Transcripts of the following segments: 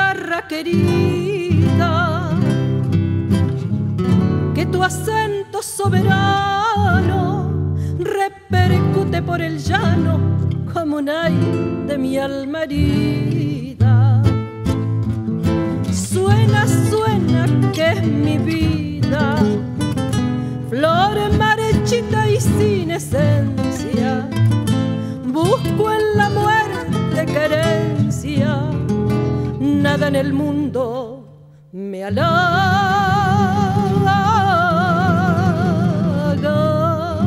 guitarra querida, que tu acento soberano repercute por el llano como un aire de mi alma herida. Suena, suena que es mi vida, flor marchita y sin esencia. Busco en la muerte querencia, nada en el mundo me halaga.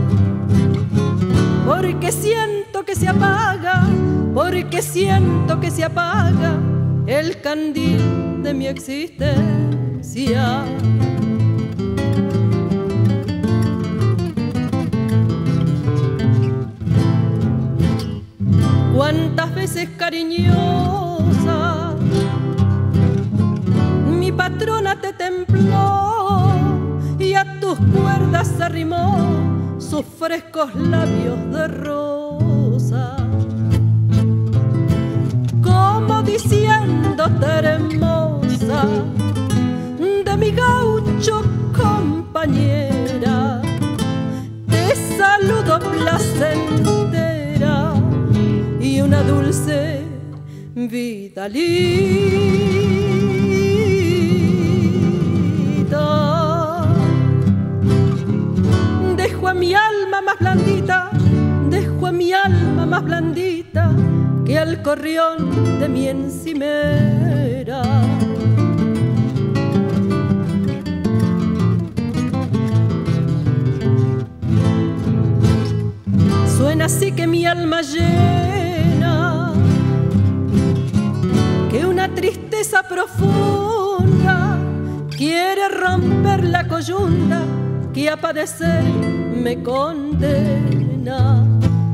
Porque siento que se apaga, porque siento que se apaga el candil de mi existencia. Cuántas veces cariñosa mi patrona te templó y a tus cuerdas arrimó sus frescos labios de rosa, como diciéndote hermosa, de mi gaucho compañera, te saludo placentera y una dulce vida linda. Dejo a mi alma más blandita, dejo a mi alma más blandita que al corrión de mi encimera. Suena así que mi alma llena, que una tristeza profunda quiere romper la coyunda que a padecer me condena.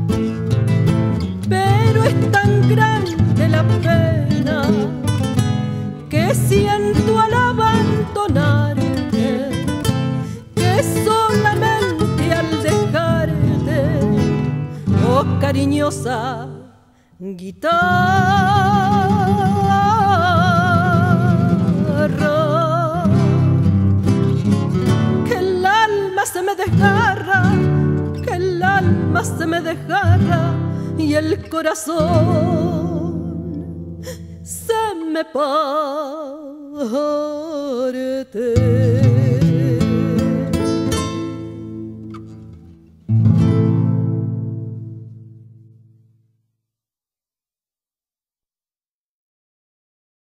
Pero es tan grande la pena que siento al abandonarte, que solamente al dejarte, oh cariñosa guitarra, que el alma se me desgarra, que el alma se me desgarra y el corazón se me parte.